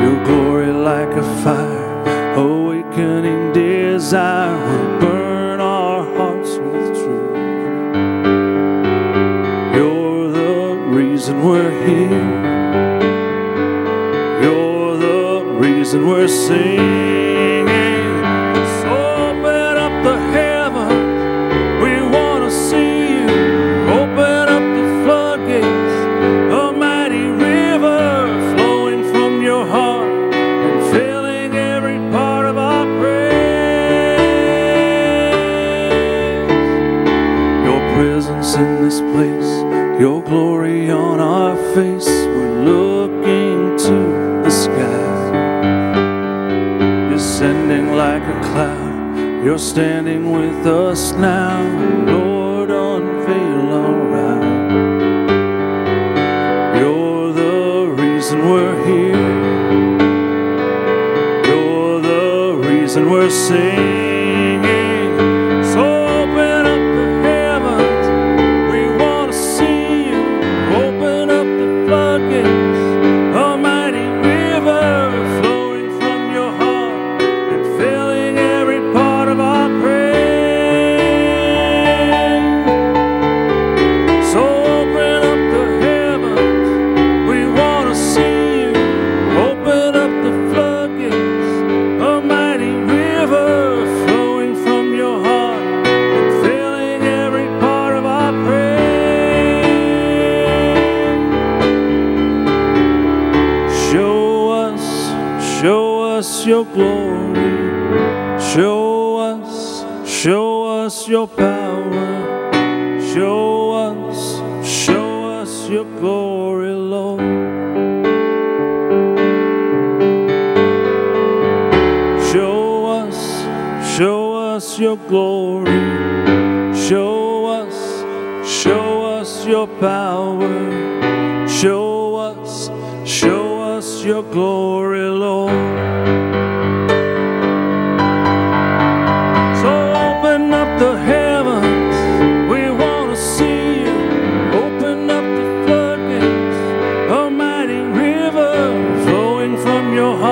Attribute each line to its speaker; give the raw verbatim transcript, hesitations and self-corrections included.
Speaker 1: Your glory like a fire, awakening desire will burn our hearts with truth. You're the reason we're here. You're the reason we're singing. So open up the heavens, we want to see you. Open up the floodgates, a mighty river flowing from your heart and filling every part of our praise. Your presence in this place, your glory on our face, we're looking to the sky. Descending like a cloud, you're standing with us now. Lord, unveil our eyes. You're the reason we're here. You're the reason we're singing. So open up the heavens, we want to see you. Open up the floodgates, a mighty river flowing from your heart and filling every part of our praise. So open up the heavens, we want to see you. Open up the floodgates, a mighty river flowing from your heart and filling every part of our praise. Show us, show us your glory. Show us, show us your power. Show us, show us your glory, Lord. Show us, show us your glory. Show us, show us your power. Show us, show us your glory, Lord. So open up the heavens, we want to see you. Open up the floodgates, a mighty river flowing from your heart